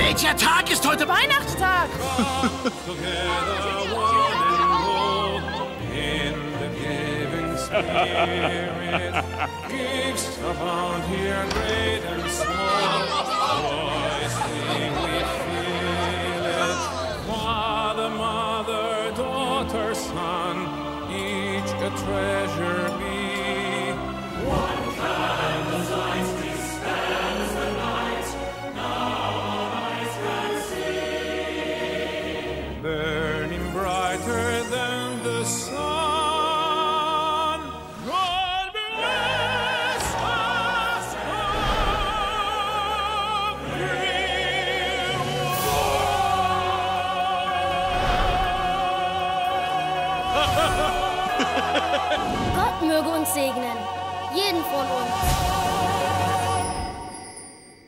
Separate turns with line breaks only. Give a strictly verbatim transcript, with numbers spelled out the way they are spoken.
Welcher Tag ist heute Weihnachtstag?
Father, mother, daughter, son, each a treasure be. One candle's light dispels the night, now eyes can see. Burning brighter than the sun. God bless us
Gott möge uns segnen. Jeden von uns.